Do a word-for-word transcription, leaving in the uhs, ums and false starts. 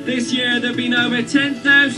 This year there have been over ten thousand